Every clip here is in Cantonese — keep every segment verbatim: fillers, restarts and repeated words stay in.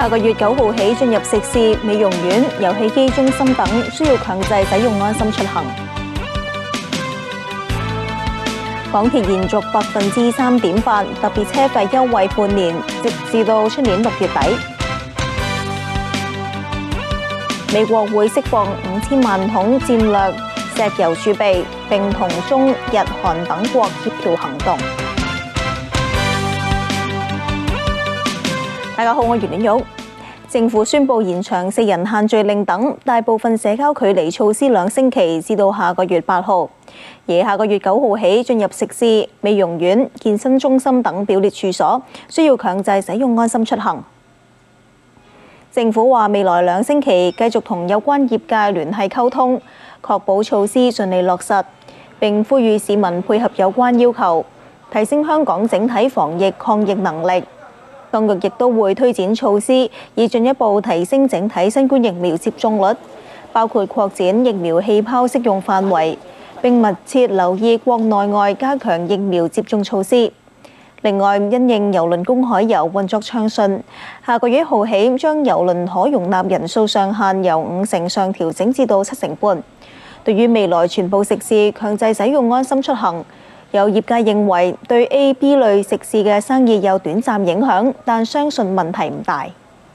下個月九號起，進入食肆、美容院、遊戲機中心等，需要強制使用安心出行。港鐵延續百分之三點八特別車費優惠半年，直至到出年六月底。美國會釋放五千萬桶戰略石油儲備，並同中、日、韓等國協調行動。大家好，我係袁婉玉。政府宣布延長四人限聚令等大部分社交距離措施兩星期，至到下個月八號。而下個月九號起，進入食肆、美容院、健身中心等表列處所，需要強制使用安心出行。政府話未來兩星期繼續同有關業界聯繫溝通，確保措施順利落實，並呼籲市民配合有關要求，提升香港整體防疫抗疫能力。當局亦都會推展措施，以進一步提升整體新冠疫苗接種率，包括擴展疫苗氣泡適用範圍，並密切留意國內外加強疫苗接種措施。另外，因應郵輪公海遊運作暢順，下個月一號起將郵輪可容納人數上限由五成上調整至到七成半。對於未來全部食肆強制使用安心出行，有業界認為對 A、B 類食肆嘅生意有短暫影響，但相信問題唔大。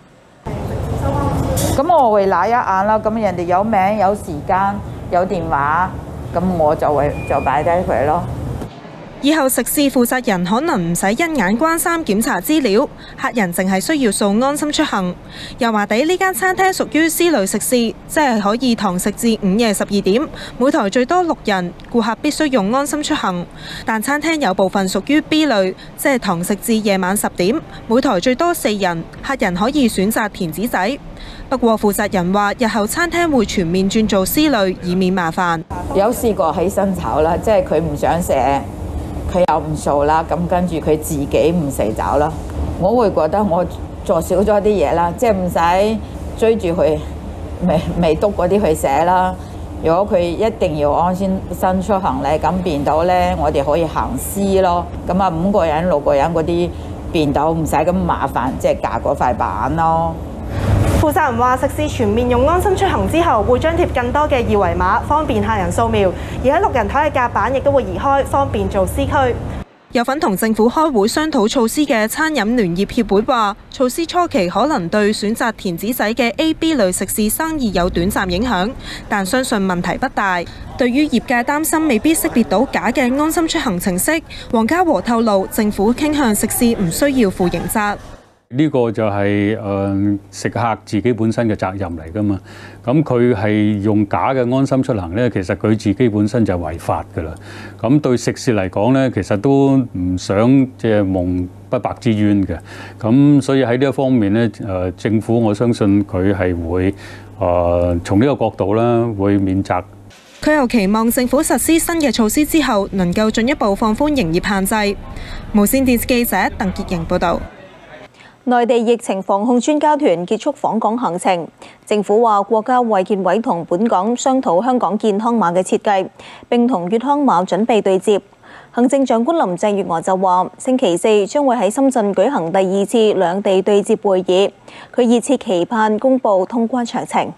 咁我會揦一眼啦，咁人哋有名、有時間、有電話，咁我就會就擺低佢咯。 以後食肆負責人可能唔使一眼關三檢查資料，客人淨係需要掃安心出行。油麻地呢間餐廳屬於 C 類食肆，即係可以堂食至午夜十二點，每台最多六人，顧客必須用安心出行。但餐廳有部分屬於 B 類，即係堂食至夜晚十點，每台最多四人，客人可以選擇填紙仔。不過負責人話，日後餐廳會全面轉做 C 類，以免麻煩。 有試過起身炒啦，即係佢唔想寫。佢又唔做啦，咁跟住佢自己唔食走啦。我會覺得我做少咗啲嘢啦，即係唔使追住佢未未讀嗰啲去寫啦。如果佢一定要安心新出行咧，咁變到咧我哋可以行私咯。咁啊五個人六個人嗰啲變到唔使咁麻煩，即係夾嗰塊板咯。 負責人話：食肆全面用安心出行之後，會張貼更多嘅二維碼，方便客人掃描。而喺六人台嘅夾板亦都會移開，方便做私區。 有份同政府開會商討措施嘅餐飲聯業協會話：措施初期可能對選擇填紙仔嘅 A、B 類食肆生意有短暫影響，但相信問題不大。對於業界擔心未必識別到假嘅安心出行程式，黃家和透露，政府傾向食肆唔需要負刑責。 呢個就係誒食客自己本身嘅責任嚟㗎嘛，咁佢係用假嘅安心出行咧，其實佢自己本身就違法㗎啦。咁對食肆嚟講咧，其實都唔想即係蒙不白之冤嘅。咁所以喺呢一方面咧，誒政府我相信佢係會誒從呢個角度啦，會免責。 佢又期望政府實施新嘅措施之後，能夠進一步放寬營業限制。無線電視記者鄧潔瑩報導。 內地疫情防控專家團結束訪港行程，政府話國家衛健委同本港商討香港健康碼嘅設計，並同粵康碼準備對接。行政長官林鄭月娥就話，星期四將會喺深圳舉行第二次兩地對接會議，佢熱切期盼公佈通關詳情。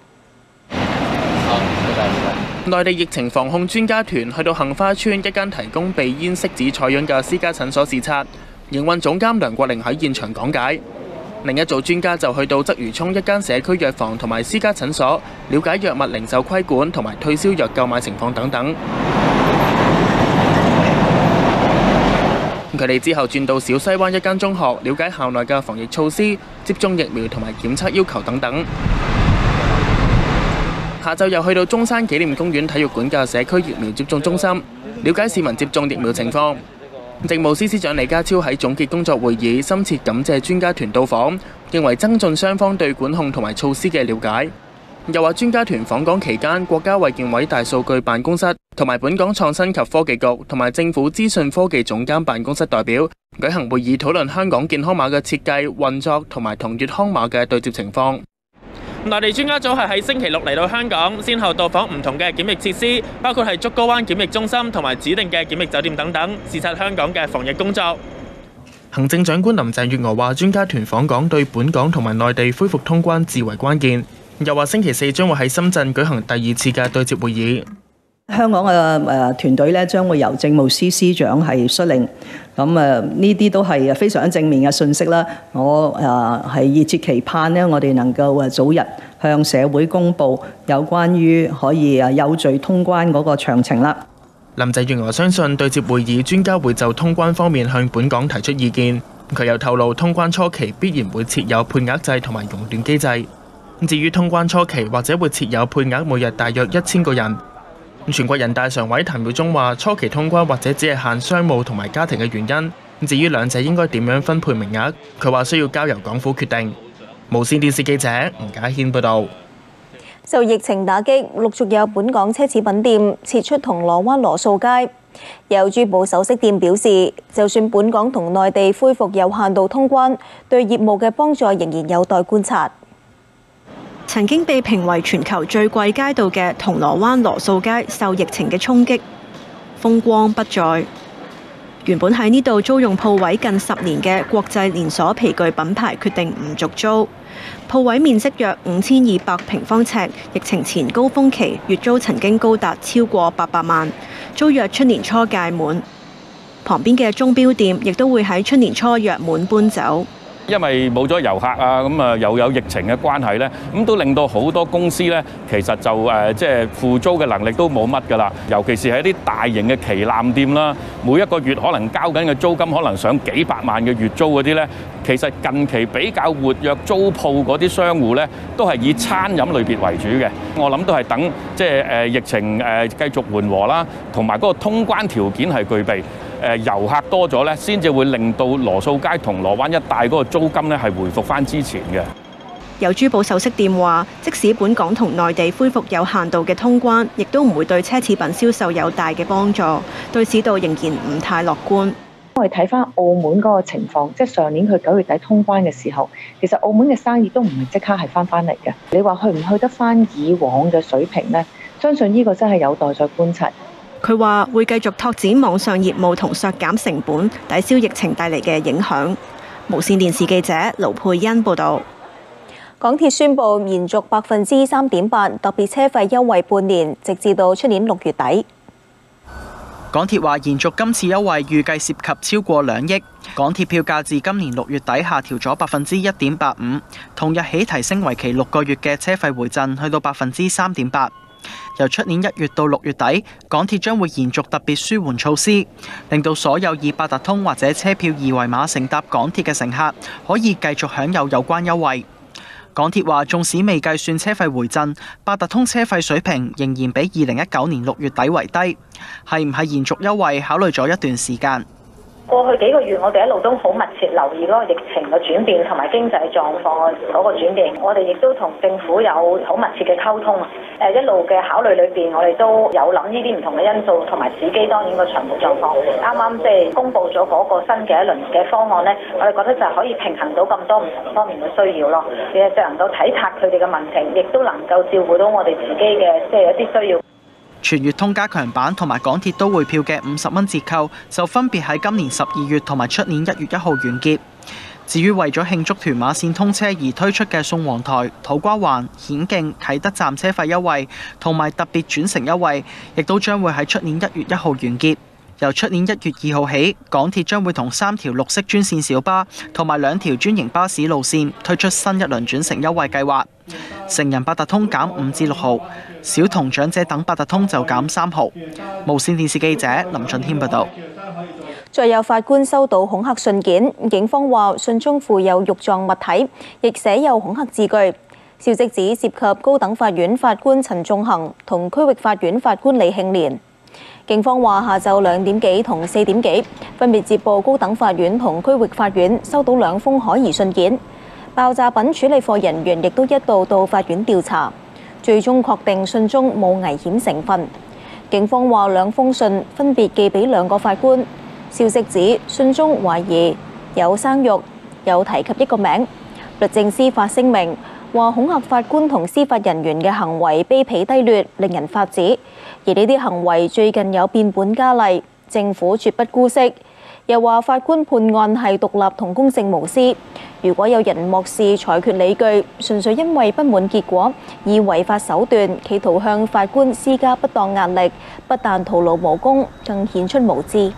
內地疫情防控專家團去到杏花村一間提供鼻咽拭子採樣嘅私家診所視察，營運總監梁國玲喺現場講解。另一組專家就去到鰂魚涌一間社區藥房同埋私家診所，了解藥物零售規管同埋退燒藥購買情況等等。佢哋之後轉到小西灣一間中學，了解校內嘅防疫措施、接種疫苗同埋檢測要求等等。下晝又去到中山紀念公園體育館嘅社區疫苗接種中心，了解市民接種疫苗情況。政務司司長李家超喺總結工作會議，深切感謝專家團到訪，認為增進雙方對管控同埋措施嘅了解。又話專家團訪港期間，國家衛健委大數據辦公室同埋本港創新及科技局同埋政府資訊科技總監辦公室代表舉行會議，討論香港健康碼嘅設計、運作同埋同粵康碼嘅對接情況。內地專家組係喺星期六嚟到香港，先後到訪唔同嘅檢疫設施，包括係竹篙灣檢疫中心同埋指定嘅檢疫酒店等等，視察香港嘅防疫工作。 行政長官林鄭月娥話：專家團訪港對本港同埋內地恢復通關至為關鍵。又話星期四將會喺深圳舉行第二次嘅對接會議。 香港嘅誒團隊咧將會由政務司司長係率領，咁誒呢啲都係非常正面嘅信息啦。我誒係熱切期盼咧，我哋能夠誒早日向社會公佈有關於可以誒有序通關嗰個詳情啦。 林鄭月娥相信對接會議專家會就通關方面向本港提出意見。佢又透露，通關初期必然會設有配額制同埋熔斷機制。至於通關初期或者會設有配額，每日大約一千個人。全國人大常委譚耀宗話：初期通關或者只係限商務同埋家庭嘅原因。至於兩者應該點樣分配名額，佢話需要交由港府決定。無線電視記者吳家軒報導。 受疫情打擊，陸續有本港奢侈品店撤出銅鑼灣羅素街。有珠寶首飾店表示，就算本港同內地恢復有限度通關，對業務嘅幫助仍然有待觀察。 曾經被評為全球最貴街道嘅銅鑼灣羅素街，受疫情嘅衝擊，風光不再。原本喺呢度租用鋪位近十年嘅國際連鎖皮具品牌決定唔續租，鋪位面積約五千二百平方尺，疫情前高峰期月租曾經高達超過八百萬，租約出年初屆滿。旁邊嘅鐘錶店亦都會喺出年初約滿搬走。 因為冇咗遊客啊，咁啊又有疫情嘅關係咧，咁都令到好多公司咧，其實就誒即係付租嘅能力都冇乜㗎啦。尤其是喺啲大型嘅旗艦店啦，每一個月可能交緊嘅租金可能上幾百萬嘅月租嗰啲咧，其實近期比較活躍租鋪嗰啲商戶咧，都係以餐飲類別為主嘅。我諗都係等即係誒疫情誒繼續緩和啦，同埋嗰個通關條件係具備。誒遊客多咗咧，先至會令到羅素街、銅鑼灣一帶嗰個租金咧係回復翻之前嘅。 有珠寶首飾店話，即使本港同內地恢復有限度嘅通關，亦都唔會對奢侈品銷售有大嘅幫助，對市道仍然唔太樂觀。 我哋睇翻澳門嗰個情況，即係上年佢九月底通關嘅時候，其實澳門嘅生意都唔係即刻係翻翻嚟嘅。你話去唔去得翻以往嘅水平呢？相信呢個真係有待再觀察。 佢話會繼續拓展網上業務同削減成本，抵消疫情帶嚟嘅影響。無線電視記者盧佩欣報導。 港鐵宣布延續百分之三點八特別車費優惠半年，直至到出年六月底。 港鐵話延續今次優惠，預計涉及超過兩億。港鐵票價自今年六月底下調咗百分之一點八五，同日起提升為期六個月嘅車費回贈，去到百分之三點八。由出年一月到六月底，港鐵將會延續特別舒緩措施，令到所有以八達通或者車票二維碼乘搭港鐵嘅乘客可以繼續享有有關優惠。港鐵話，縱使未計算車費回贈，八達通車費水平仍然比二零一九年六月底為低。係唔係延續優惠，考慮咗一段時間。 過去幾個月，我哋一路都好密切留意嗰個疫情嘅轉變同埋經濟狀況嗰個轉變。我哋亦都同政府有好密切嘅溝通。誒一路嘅考慮裏邊，我哋都有諗呢啲唔同嘅因素同埋自己當然個財務狀況。啱啱即係公布咗嗰個新嘅一輪嘅方案呢，我哋覺得就係可以平衡到咁多唔同方面嘅需要咯。其實就能夠體察佢哋嘅民情，亦都能夠照顧到我哋自己嘅即係一啲需要。 全月通加強版同埋港鐵都會票嘅五十蚊折扣，就分別喺今年十二月同埋出年一月一號完結。至於為咗慶祝屯馬線通車而推出嘅宋皇臺、土瓜灣、顯徑、啟德站車費優惠同埋特別轉乘優惠，亦都將會喺出年一月一號完結。由出年一月二號起，港鐵將會同三條綠色專線小巴同埋兩條專營巴士路線推出新一輪轉乘優惠計劃。成人八達通減五至六毫，小童長者等八達通就減三毫。無線電視記者林俊軒報導。 再有法官收到恐嚇信件，警方話信中附有肉狀物體，亦寫有恐嚇字句。消息指涉及高等法院法官陳仲衡同區域法院法官李慶年。警方話下晝兩點幾同四點幾，分別接報高等法院同區域法院收到兩封可疑信件。爆炸品處理課人員亦都一度到法院調查，最終確定信中冇危險成分。警方話兩封信分別寄俾兩個法官。消息指信中懷疑有生肉，有提及一個名。律政司發聲明話恐嚇法官同司法人員嘅行為卑鄙低劣，令人髮指。而呢啲行為最近有變本加厲，政府絕不姑息。 又話法官判案係獨立同公正無私。如果有人漠視裁決理據，純粹因為不滿結果，以違法手段企圖向法官施加不當壓力，不但徒勞無功，更顯出無知。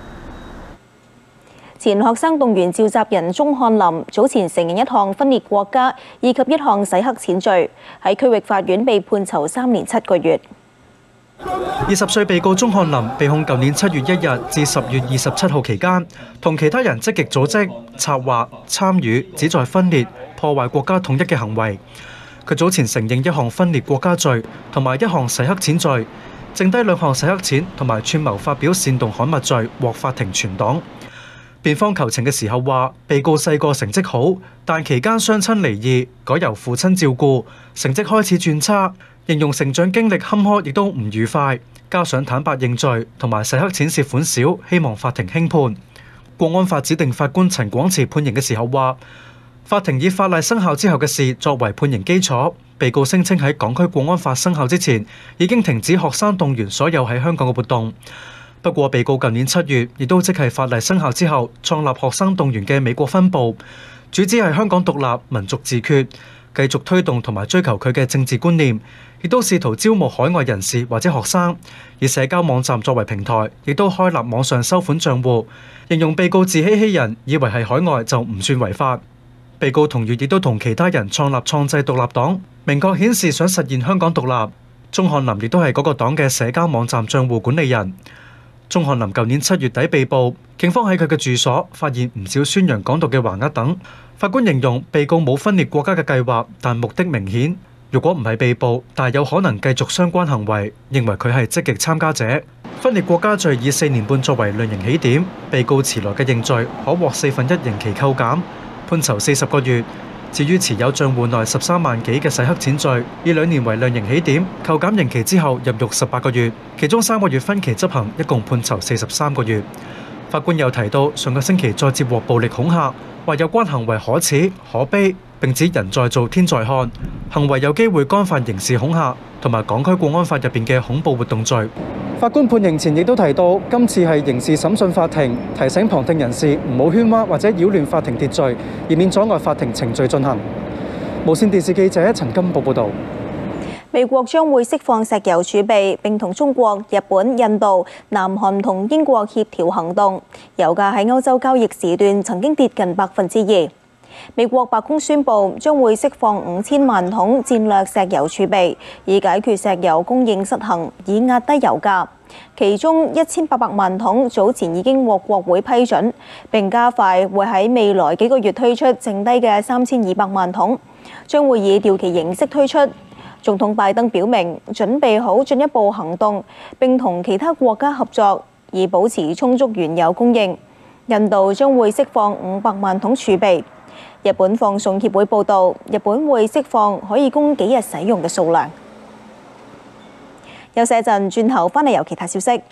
前學生動員召集人鍾漢林早前承認一項分裂國家以及一項洗黑錢罪，喺區域法院被判囚三年七個月。 二十歲被告鍾漢林被控舊年七月一日至十月二十七號期間，同其他人積極組織、策劃、參與，旨在分裂、破壞國家統一嘅行為。佢早前承認一項分裂國家罪同埋一項洗黑錢罪，剩低兩項洗黑錢同埋串謀發表煽動刊物罪獲法庭存檔。辯方求情嘅時候話，被告細個成績好，但期間雙親離異，改由父親照顧，成績開始轉差，形容成長經歷坎坷，亦都唔愉快。加上坦白認罪同埋洗黑錢涉款少，希望法庭輕判。國安法指定法官陳廣慈判刑嘅時候話，法庭以法例生效之後嘅事作為判刑基礎。被告聲稱喺港區國安法生效之前，已經停止學生動員所有喺香港嘅活動。不過，被告近年七月，亦都即係法例生效之後，創立學生動員嘅美國分部，主旨係香港獨立、民族自決，繼續推動同埋追求佢嘅政治觀念，亦都試圖招募海外人士或者學生，以社交網站作為平台，亦都開立網上收款賬戶，形容被告自欺欺人，以為係海外就唔算違法。被告同月亦都同其他人創立創制獨立黨，明確顯示想實現香港獨立。鍾漢林亦都係嗰個黨嘅社交網站賬戶管理人。鍾漢林舊年七月底被捕，警方喺佢嘅住所發現唔少宣揚港獨嘅橫額等。法官形容被告冇分裂國家嘅計劃，但目的明顯。如果唔係被捕，但係有可能繼續相關行為，認為佢係積極參加者。分裂國家罪以四年半作為量刑起點，被告遲來嘅認罪可獲四分一刑期扣減，判囚四十個月。至於持有賬戶內十三萬幾嘅洗黑錢罪，以兩年為量刑起點，扣減刑期之後入獄十八個月，其中三個月分期執行，一共判囚四十三個月。法官又提到，上個星期再接獲暴力恐嚇，話有關行為可恥可悲，並指人在做天在看，行為有機會干犯刑事恐嚇同埋港區國安法入邊嘅恐怖活動罪。法官判刑前亦都提到，今次係刑事審訊法庭，提醒旁聽人士唔好喧譁或者擾亂法庭秩序，以免阻礙法庭程序進行。無線電視記者陳金寶報導。 美國將會釋放石油儲備，並同中國、日本、印度、南韓同英國協調行動。油價喺歐洲交易時段曾經跌近百分之二。美國白宮宣布將會釋放五千萬桶戰略石油儲備，以解決石油供應失衡，以壓低油價。其中一千八百萬桶早前已經獲國會批准，並加快會喺未來幾個月推出剩低嘅三千二百萬桶，將會以調期形式推出。總統拜登表明準備好進一步行動，並同其他國家合作，以保持充足原油供應。印度將會釋放五百萬桶儲備。日本放送協會報導，日本會釋放可以供幾日使用嘅數量。休息一陣，轉頭返嚟有其他消息。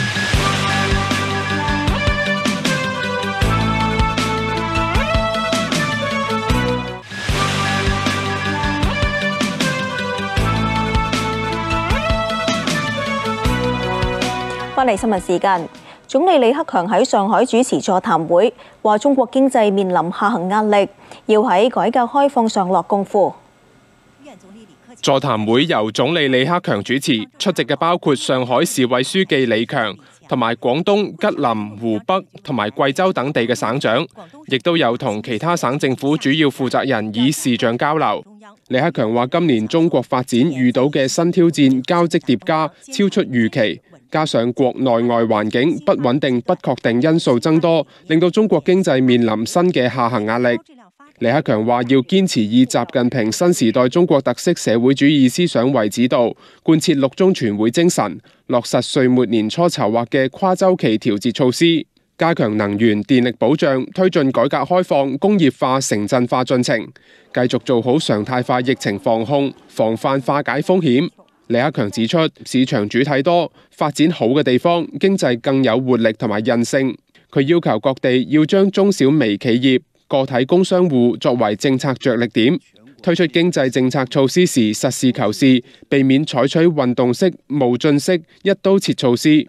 返嚟新聞時間。總理李克強喺上海主持座談會，話中國經濟面臨下行壓力，要喺改革開放上落功夫。 座談會由總理李克強主持，出席嘅包括上海市委書記李強，同埋廣東、吉林、湖北同埋貴州等地嘅省長，亦都有同其他省政府主要負責人以視像交流。李克強話：今年中國發展遇到嘅新挑戰交織疊加，超出預期。加上國內外環境不穩定、不確定因素增多，令到中國經濟面臨新嘅下行壓力。李克強話要堅持以習近平新時代中國特色社會主義思想為指導，貫徹六中全會精神，落實歲末年初籌劃嘅跨週期調節措施，加強能源電力保障，推進改革開放、工業化、城鎮化進程，繼續做好常態化疫情防控、防範化解風險。李克強指出，市場主體多、發展好嘅地方，經濟更有活力同埋韌性。佢要求各地要將中小微企業、個體工商戶作為政策着力點，推出經濟政策措施時實事求是，避免採取運動式、冒進式、一刀切措施。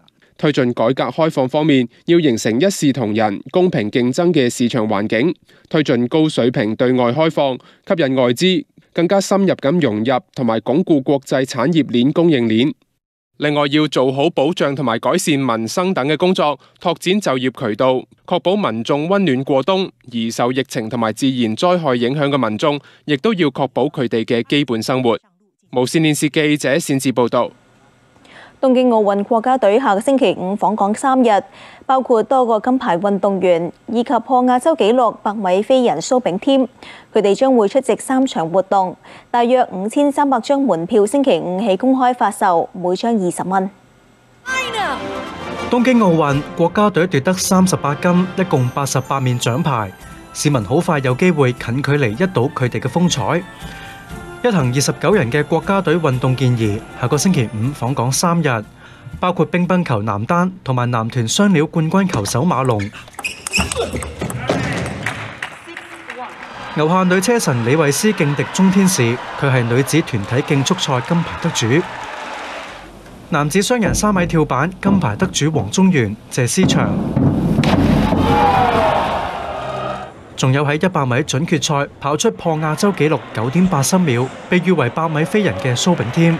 推進改革開放方面，要形成一視同仁、公平競爭嘅市場環境，推進高水平對外開放，吸引外資，更加深入咁融入同埋鞏固國際產業鏈供應鏈。另外，要做好保障同埋改善民生等嘅工作，拓展就業渠道，確保民眾溫暖過冬。而受疫情同埋自然災害影響嘅民眾，亦都要確保佢哋嘅基本生活。無線電視記者擅自報導。 東京奧運國家隊下個星期五訪港三日，包括多個金牌運動員以及破亞洲紀錄百米飛人蘇炳添，佢哋將會出席三場活動，大約五千三百張門票星期五起公開發售，每張二十蚊。 東京奧運國家隊奪得三十八金，一共八十八面獎牌，市民好快有機會近距離一睹佢哋嘅風采。一行二十九人嘅國家隊運動健兒下個星期五訪港三日，包括乒乓球男單同埋男團雙料冠軍球手馬龍。牛下女車神李慧詩勁敵鍾天使，佢係女子團體競速賽金牌得主。男子雙人三米跳板金牌得主黃宗元、謝思祥。仲有喺一百米準決賽跑出破亞洲紀錄九點八三秒，被譽為百米飛人嘅蘇炳添。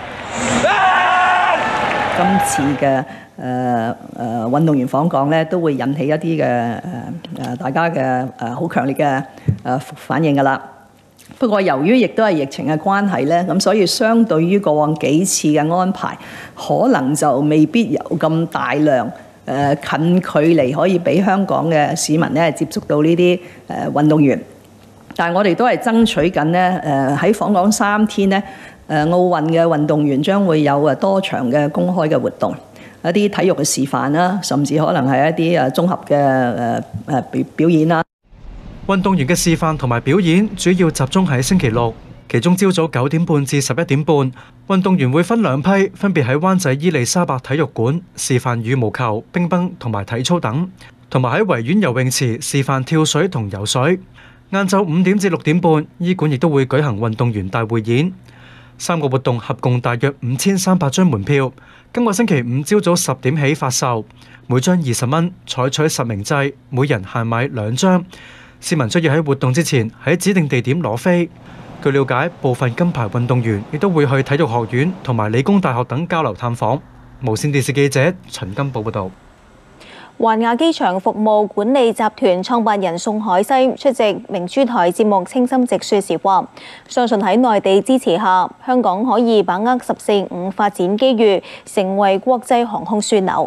今次嘅誒誒運動員訪港咧，都會引起一啲嘅誒誒大家嘅誒好強烈嘅誒反應㗎啦。不過由於亦都係疫情嘅關係咧，咁所以相對於過往幾次嘅安排，可能就未必有咁大量。誒近距離可以俾香港嘅市民咧接觸到呢啲誒運動員，但係我哋都係爭取緊咧誒喺訪港三天咧誒奧運嘅運動員將會有誒多場嘅公開嘅活動，一啲體育嘅示範啦，甚至可能係一啲誒綜合嘅誒誒表表演啦。 運動員嘅示範同埋表演主要集中喺星期六。其中朝早九點半至十一點半，運動員會分兩批，分別喺灣仔伊利沙伯體育館示範羽毛球、乒乓同埋體操等，同埋喺維園游泳池示範跳水同游水。晏晝五點至六點半，醫館亦都會舉行運動員大匯演。三個活動合共大約五千三百張門票，今個星期五朝早十點起發售，每張二十蚊，採取實名制，每人限買兩張。市民需要喺活動之前喺指定地點攞飛。據了解，部分金牌運動員亦都會去體育學院同埋理工大學等交流探訪。無線電視記者陳金寶報導。 環亞機場服務管理集團創辦人宋海西出席明珠台節目《清心直說》時話：相信喺內地支持下，香港可以把握十四五發展機遇，成為國際航空樞紐。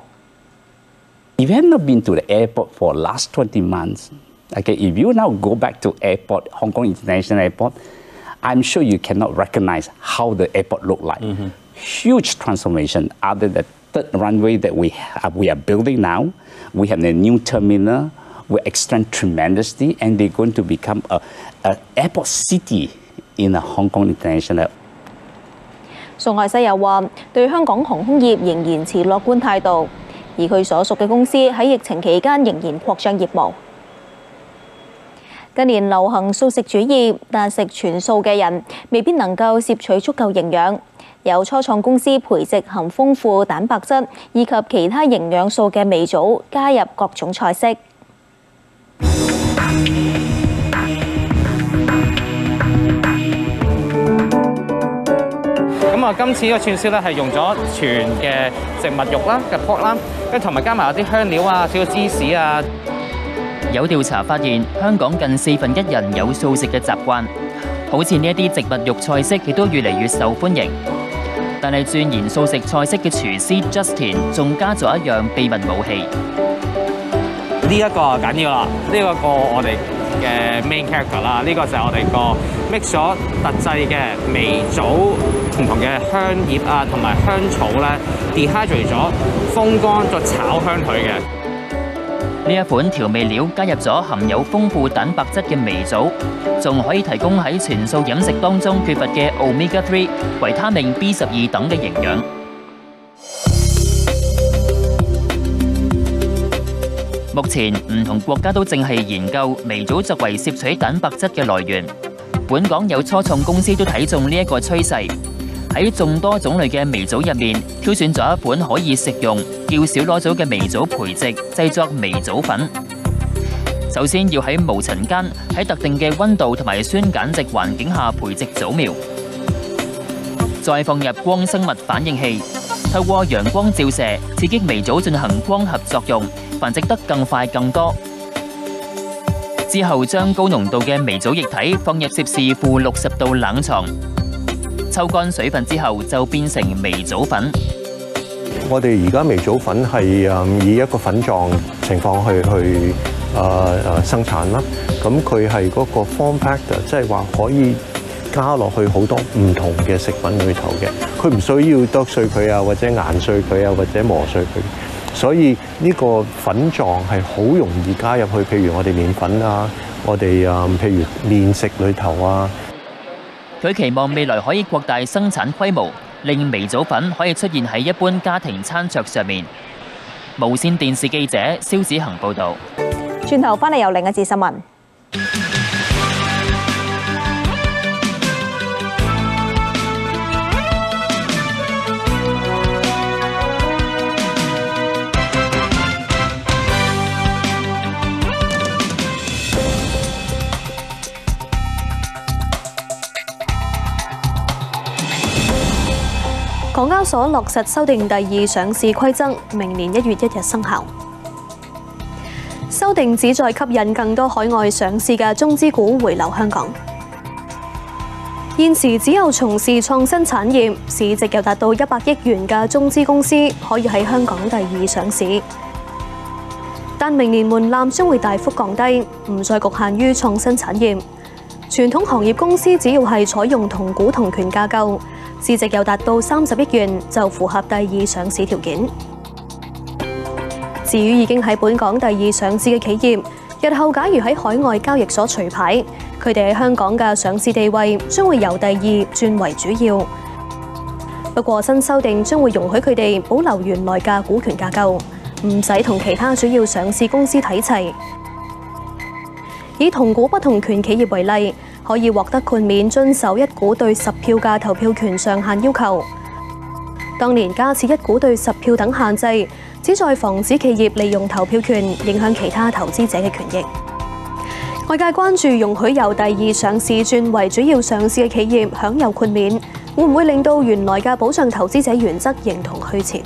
If you have not been to the airport for last twenty months, okay, if you now go back to airport, Hong Kong International Airport,I'm sure you cannot recognize how the airport look like. Mm-hmm. Huge transformation. Other than the third runway that we have, we are building now, we have the new terminal. We extend tremendously, and they're going to become a, a airport city in a Hong Kong International. 宋海西又話：對香港航空業仍然持樂觀態度，而佢所屬嘅公司喺疫情期間仍然擴張業務。近年流行素食主義，但食全素嘅人未必能夠攝取足夠營養。有初創公司培植含豐富蛋白質以及其他營養素嘅味組，加入各種菜式。 咁啊，今次呢個串燒咧係用咗全嘅植物肉啦嘅 pork 啦，跟住同埋加埋有啲香料啊、少少芝士啊。 有調查發現，香港近四分一人有素食嘅習慣，好似呢一啲植物肉菜式亦都越嚟越受歡迎。但係鑽研素食菜式嘅廚師 Justin 仲加咗一樣秘密武器。 呢一個緊要啦，呢、這個個我哋嘅 main character 啦，呢個就係我哋個 mix 咗特製嘅味組唔同嘅香葉啊，同埋香草咧 dehydrate 咗，風乾再炒香佢嘅。 呢一款調味料加入咗含有豐富蛋白質嘅微藻，仲可以提供喺全素飲食當中缺乏嘅 omega 三、維他命 B 十二等嘅營養。目前唔同國家都正係研究微藻作為攝取蛋白質嘅來源。本港有初創公司都睇中呢一個趨勢，喺喺眾多種類嘅微棗入面，挑選咗一款可以食用、叫小攞棗嘅微棗培植，製作微棗粉。首先要喺無塵間，喺特定嘅溫度同埋酸鹼值環境下培植棗苗，再放入光生物反應器，透過陽光照射，刺激微棗進行光合作用，繁殖得更快更多。之後將高濃度嘅微棗液體放入攝氏負六十度冷藏，抽乾水分之後就變成微棗粉。 我哋而家微棗粉係誒以一個粉狀情況去去誒誒生產啦。咁佢係嗰個 form factor，即係話可以加落去好多唔同嘅食品裏頭嘅。佢唔需要剁碎佢啊，或者研碎佢啊，或者磨碎佢。所以呢個粉狀係好容易加入去，譬如我哋麵粉啊，我哋啊譬如麵食裏頭啊。 佢期望未來可以擴大生產規模，令微棗粉可以出現喺一般家庭餐桌上面。無線電視記者蕭子恒報導。 轉頭翻嚟有另一節新聞。港交所落實修訂第二上市規則，明年一月一日生效。修訂旨在吸引更多海外上市嘅中資股回流香港。現時只有從事創新產業、市值又達到一百億元嘅中資公司可以喺香港第二上市，但明年門檻將會大幅降低，唔再局限於創新產業。傳統行業公司只要係採用同股同權架構，市值又達到三十億元，就符合第二上市條件。至於已經喺本港第二上市嘅企業，日後假如喺海外交易所除牌，佢哋喺香港嘅上市地位將會由第二轉為主要。不過新修訂將會容許佢哋保留原來嘅股權架構，唔使同其他主要上市公司睇齊。以同股不同權企業為例，可以獲得豁免遵守一股對十票嘅投票權上限要求。當年加設一股對十票等限制，旨在防止企業利用投票權影響其他投資者嘅權益。外界關注容許由第二上市轉為主要上市嘅企業享有豁免，會唔會令到原來嘅保障投資者原則形同虛設？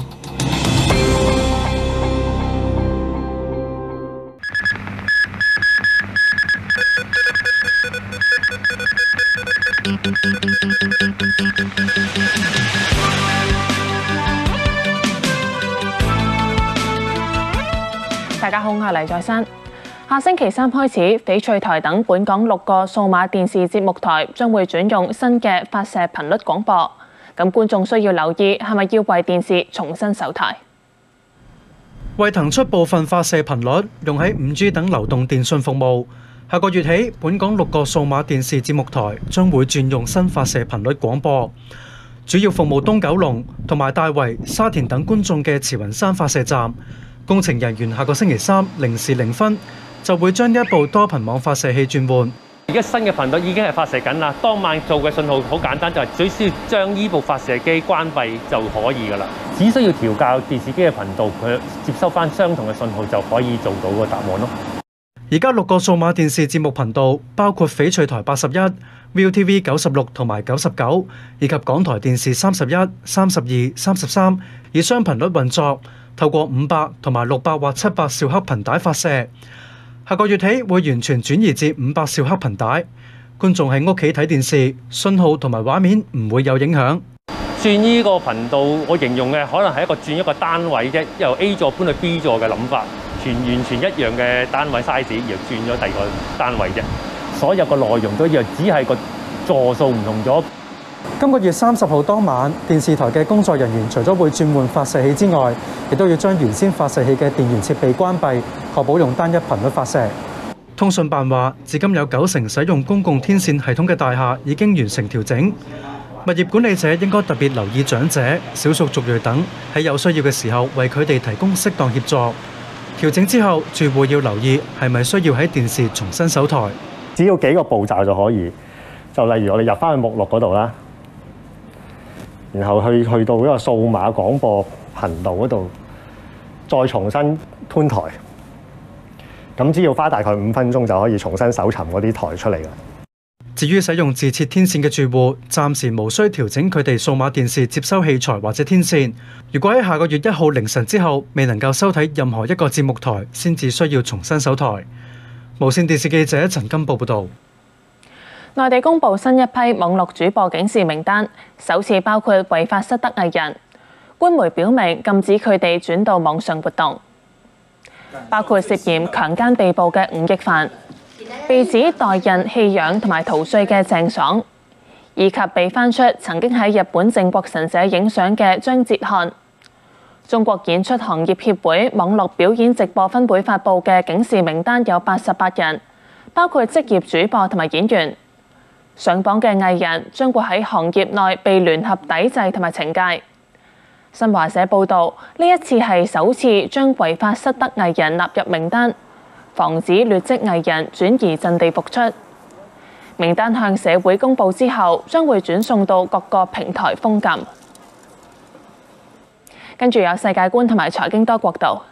大家好，我係黎在珊。下星期三開始，翡翠台等本港六個數碼電視節目台將會轉用新嘅發射頻率廣播。咁觀眾需要留意，係咪要為電視重新搜台？ 為騰出部分發射頻率用喺五 G 等流動電訊服務，下個月起，本港六個數碼電視節目台將會轉用新發射頻率廣播，主要服務東九龍同埋大圍、沙田等觀眾嘅慈雲山發射站。工程人員下個星期三零時零分就會將呢一部多頻網發射器轉換。 而家新嘅頻率已經係發射緊啦，當晚做嘅信號好簡單，就係只需要將呢部發射機關閉就可以㗎啦。只需要調校電視機嘅頻道，佢接收翻相同嘅信號就可以做到個答案咯。 而家六個數碼電視節目頻道包括翡翠台八十一、V O T V 九十六同埋九十九，以及港台電視三十一、三十二、三十三，以雙頻率運作。透過五百同埋六百或七百兆赫頻帶發射，下個月起會完全轉移至五百兆赫頻帶。觀眾喺屋企睇電視，信號同埋畫面唔會有影響。 轉呢個頻道，我形容嘅可能係一個轉一個單位啫，由 A 座搬去 B 座嘅諗法，全完全一樣嘅單位 size，而轉咗第二個單位啫。所有個內容都一樣，只係個座數唔同咗。 今個月三十號當晚，電視台嘅工作人員除咗會轉換發射器之外，亦都要將原先發射器嘅電源設備關閉，確保用單一頻率發射。通訊辦話，至今有九成使用公共天線系統嘅大廈已經完成調整。物業管理者應該特別留意長者、少數族裔等喺有需要嘅時候，為佢哋提供適當協助。調整之後，住戶要留意係咪需要喺電視重新搜台。 只要幾個步驟就可以，就例如我哋入翻去目錄嗰度啦。 然後去去到呢個數碼廣播頻道嗰度，再重新搬台。咁只要花大概五分鐘就可以重新搜尋嗰啲台出嚟啦。 至於使用自設天線嘅住戶，暫時無需調整佢哋數碼電視接收器材或者天線。如果喺下個月一號凌晨之後未能夠收睇任何一個節目台，先至需要重新搜台。無線電視記者陳金寶報導。 內地公布新一批網絡主播警示名單，首次包括違法失德藝人。官媒表明禁止佢哋轉到網上活動，包括涉嫌強姦被捕嘅吳亦凡，被指代孕、棄養同埋逃稅嘅鄭爽，以及被翻出曾經喺日本靖國神社影相嘅張哲瀚。中國演出行業協會網絡表演直播分會發布嘅警示名單有八十八人，包括職業主播同埋演員。上榜嘅藝人將會喺行業內被聯合抵制同埋懲戒。新華社報導，呢一次係首次將違法失德藝人納入名單，防止劣跡藝人轉移陣地復出。名單向社會公佈之後，將會轉送到各個平台封禁。跟住有世界觀同埋財經多國度。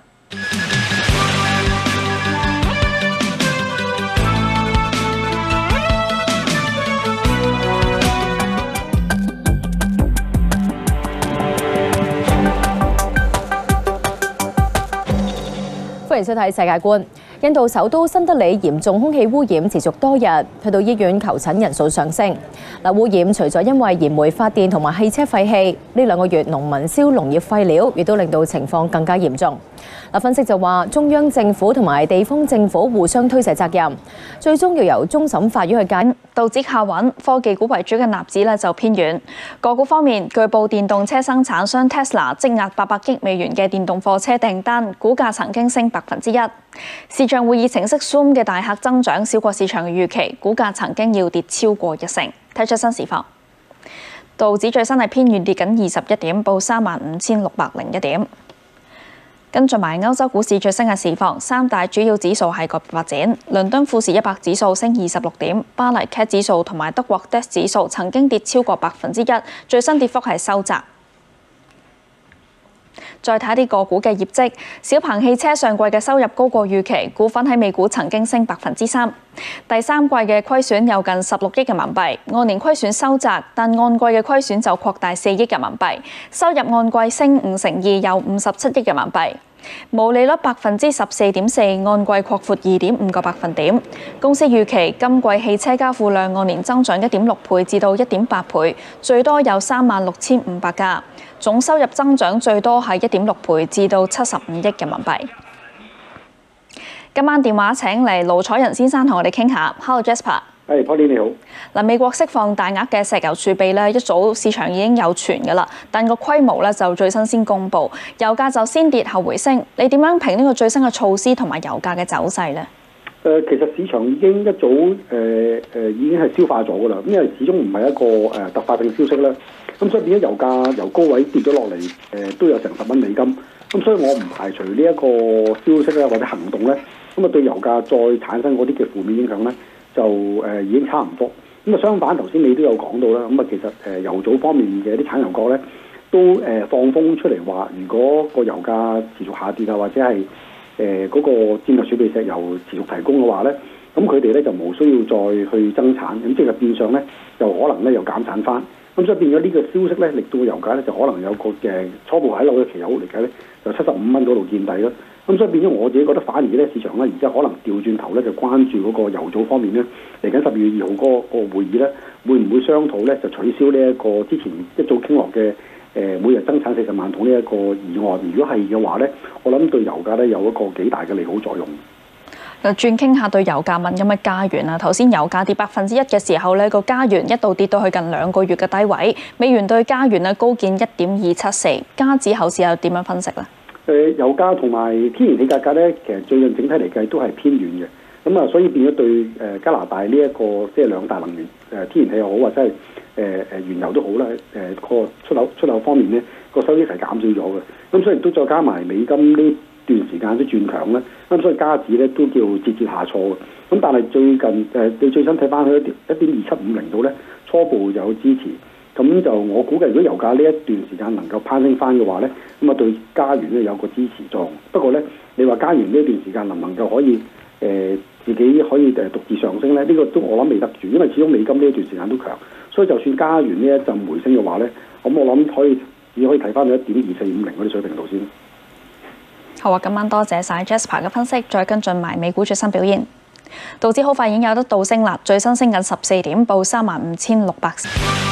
歡迎收睇世界觀。印度首都新德里嚴重空氣污染持續多日，去到醫院求診人數上升。嗱，污染除咗因為燃煤發電同埋汽車廢氣，呢兩個月農民燒農業廢料，亦都令到情況更加嚴重。嗱，分析就話中央政府同埋地方政府互相推卸責任，最終要由終審法院去解。 道指靠穩，科技股為主嘅納指咧就偏軟。個股方面，據報電動車生產商 Tesla 積壓八百億美元嘅電動貨車訂單，股價曾經升百分之一。視像會議程式 Zoom 嘅大客增長少過市場嘅預期，股價曾經要跌超過一成。睇出新市況，道指最新係偏軟跌緊二十一點，報三萬五千六百零一點。跟進埋歐洲股市最新嘅市況，三大主要指數係個別發展。倫敦富時一百指數升二十六點，巴黎 C A C 指數同埋德國 D A X 指數曾經跌超過百分之一，最新跌幅係收窄。再睇啲個股嘅業績，小鵬汽車上季嘅收入高過預期，股份喺美股曾經升百分之三。第三季嘅虧損有近十六億人民幣，按年虧損收窄，但按季嘅虧損就擴大四億人民幣，收入按季升五成二，有五十七億人民幣。毛利率百分之十四點四，按季擴闊二點五個百分點。公司預期今季汽車交付量按年增長一點六倍至到一點八倍，最多有三萬六千五百架。總收入增長最多係一點六倍至到七十五億人民幣。今晚電話請嚟盧彩仁先生同我哋傾下。Hello Jasper。 係 Polly 你好。 嗱，美國釋放大額嘅石油儲備咧，一早市場已經有傳㗎啦，但個規模咧就最新先公布，油價就先跌後回升。你點樣評呢個最新嘅措施同埋油價嘅走勢咧？ 誒、呃，其實市場已經一早誒誒、呃、已經係消化咗㗎啦，因為始終唔係一個誒、呃、突發性消息啦。咁所以變咗油價由高位跌咗落嚟，誒、呃、都有成十蚊美金。咁所以我唔排除呢一個消息咧或者行動咧，咁啊對油價再產生嗰啲嘅負面影響咧，就誒、呃、已經差唔多。咁啊相反，頭先你都有講到啦，咁啊其實誒、呃、油組方面嘅啲產油國咧，都誒、呃、放風出嚟話，如果個油價持續下跌啊，或者係誒嗰個戰略儲備石油持續提供嘅話咧，咁佢哋咧就冇需要再去增產，咁即係變相咧就可能咧又減產翻。咁所以變咗呢個消息咧，令到個油價咧就可能有個嘅初步喺紐約期油嚟計咧，就七十五蚊嗰度見底咯。咁所以變咗我自己覺得反而咧市場咧而家可能調轉頭咧就關注嗰個油組方面咧，嚟緊十二月二號嗰個會議咧，會唔會商討咧就取消呢一個之前一早傾落嘅誒每日增產四十萬桶呢一個議案？如果係嘅話咧，我諗對油價咧有一個幾大嘅利好作用。 轉傾下對油價敏感嘅加元啊，頭先油價跌百分之一嘅時候咧，個加元一度跌到去近兩個月嘅低位，美元對加元咧高見一點二七四，加指後市又點樣分析咧？ 誒油價同埋天然氣價格咧，其實最近整體嚟計都係偏軟嘅，咁啊，所以變咗對誒加拿大呢、這、一個即係兩大能源誒天然氣又好，或者係誒誒原油都好啦，誒個出口出口方面咧個收益係減少咗嘅，咁所以都再加埋美金呢段時間都轉強咧，咁所以加指咧都叫節節下挫嘅，咁但係最近誒你最新睇翻去一點一點二七五零度咧，初步有支持。 咁就我估計，如果油價呢一段時間能夠攀升翻嘅話咧，咁啊對加元咧有個支持作用。不過咧，你話加元呢一段時間能唔能夠可以誒、呃、自己可以誒獨自上升咧？呢、這個都我諗未得住，因為始終美金呢一段時間都強，所以就算加元呢一陣回升嘅話咧，咁我諗可以只可以睇翻到一點二四五零嗰啲水平度先。 好啊，今晚多謝晒 Jasper 嘅分析，再跟進埋美股最新表現。道指好快已經有得倒升啦，最新升緊十四點，報三萬五千六百。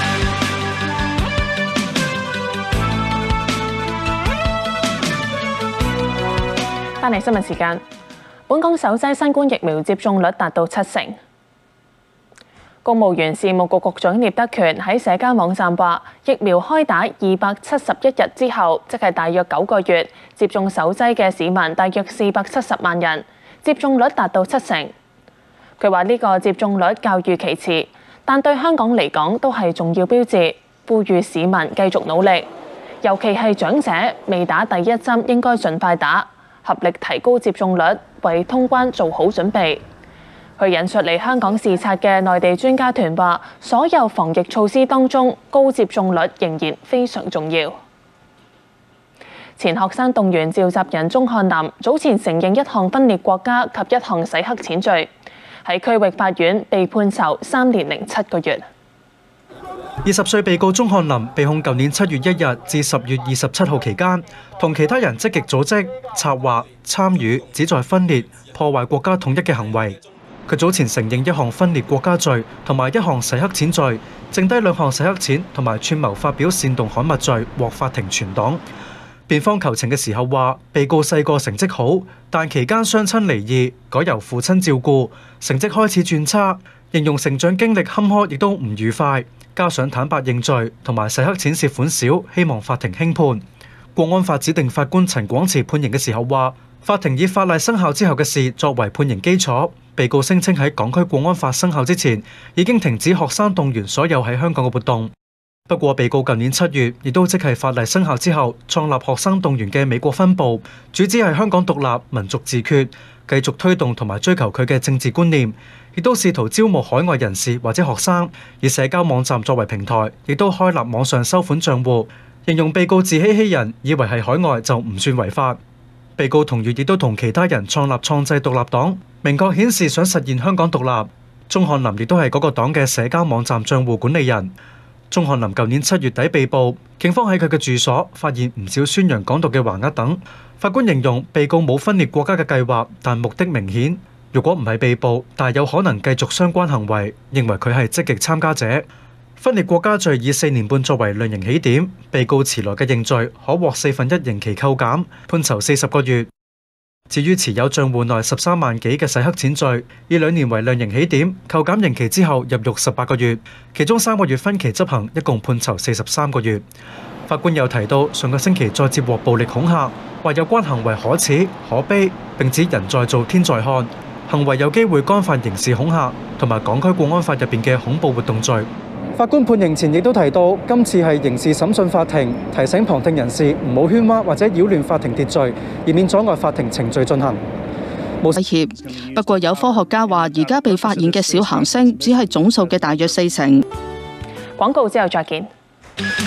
翻嚟新聞時間，本港首劑新冠疫苗接種率達到七成。公務員事務局局長聶德權喺社交網站話，疫苗開打二百七十一日之後，即係大約九個月，接種首劑嘅市民大約四百七十萬人，接種率達到七成。佢話呢個接種率較預期遲，但對香港嚟講都係重要標誌，呼籲市民繼續努力，尤其係長者未打第一針應該盡快打，合力提高接種率，為通關做好準備。佢引述嚟香港視察嘅內地專家團話，所有防疫措施當中，高接種率仍然非常重要。前學生動員召集人鐘漢林早前承認一項分裂國家及一項洗黑錢罪，喺區域法院被判囚三年零七個月。 二十歲被告鐘漢林被控舊年七月一日至十月二十七號期間，同其他人積極組織、策劃、參與，旨在分裂、破壞國家統一嘅行為。佢早前承認一項分裂國家罪同埋一項洗黑錢罪，剩低兩項洗黑錢同埋串謀發表煽動刊物罪獲法庭存檔。辯方求情嘅時候話，被告細個成績好，但期間雙親離異，改由父親照顧，成績開始轉差，形容成長經歷坎坷，亦都唔愉快。加上坦白認罪同埋洗黑錢涉款少，希望法庭輕判。國安法指定法官陳廣慈判刑嘅時候話，法庭以法例生效之後嘅事作為判刑基礎。被告聲稱喺港區國安法生效之前，已經停止學生動員所有喺香港嘅活動。不過，被告近年七月亦都即係法例生效之後，創立學生動員嘅美國分部，主旨係香港獨立、民族自決，繼續推動同埋追求佢嘅政治觀念，亦都試圖招募海外人士或者學生，以社交網站作為平台，亦都開立網上收款賬戶，形容被告自欺欺人，以為係海外就唔算違法。被告同月亦都同其他人創立創制獨立黨，明確顯示想實現香港獨立。鐘漢林亦都係嗰個黨嘅社交網站賬戶管理人。鐘漢林舊年七月底被捕，警方喺佢嘅住所發現唔少宣揚港獨嘅橫額等。法官形容被告冇分裂國家嘅計劃，但目的明顯。如果唔係被捕，但有可能繼續相關行為，認為佢係積極參加者。分裂國家罪以四年半作為量刑起點，被告遲來嘅認罪可獲四分一刑期扣減，判囚四十個月。至於持有賬戶內十三萬幾嘅洗黑錢罪，以兩年為量刑起點，扣減刑期之後入獄十八個月，其中三個月分期執行，一共判囚四十三個月。法官又提到，上個星期再接獲暴力恐嚇，話有關行為可恥可悲，並指人在做天在看，行為有機會干犯刑事恐嚇同埋港區國安法入邊嘅恐怖活動罪。法官判刑前亦都提到，今次係刑事審訊法庭，提醒旁聽人士唔好喧嘩或者擾亂法庭秩序，以免阻礙法庭程序進行。 冇威脅。不過有科學家話，而家被發現嘅小行星只係總數嘅大約四成。 廣告之後再見。